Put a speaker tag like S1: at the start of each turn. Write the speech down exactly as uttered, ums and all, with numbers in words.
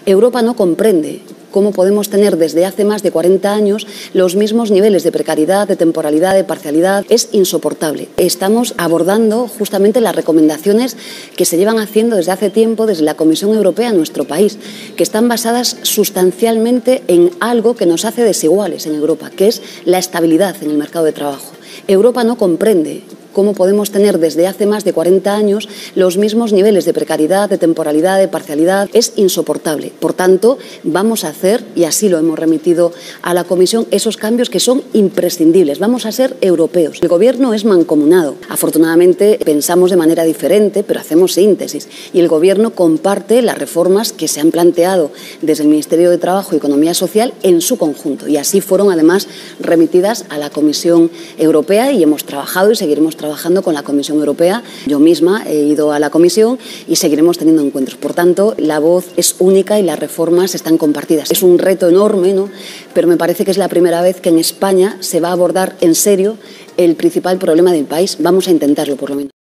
S1: Europa no comprende cómo podemos tener desde hace más de cuarenta años los mismos niveles de precariedad, de temporalidad, de parcialidad. Es insoportable. Estamos abordando justamente las recomendaciones que se llevan haciendo desde hace tiempo desde la Comisión Europea en nuestro país, que están basadas sustancialmente en algo que nos hace desiguales en Europa, que es la estabilidad en el mercado de trabajo. Europa no comprende cómo podemos tener desde hace más de cuarenta años los mismos niveles de precariedad, de temporalidad, de parcialidad. Es insoportable. Por tanto, vamos a hacer, y así lo hemos remitido a la Comisión, esos cambios que son imprescindibles. Vamos a ser europeos. El Gobierno es mancomunado. Afortunadamente, pensamos de manera diferente, pero hacemos síntesis. Y el Gobierno comparte las reformas que se han planteado desde el Ministerio de Trabajo y Economía Social en su conjunto. Y así fueron, además, remitidas a la Comisión Europea y hemos trabajado y seguiremos trabajando trabajando con la Comisión Europea. Yo misma he ido a la Comisión y seguiremos teniendo encuentros. Por tanto, la voz es única y las reformas están compartidas. Es un reto enorme, ¿no? Pero me parece que es la primera vez que en España se va a abordar en serio el principal problema del país. Vamos a intentarlo, por lo menos.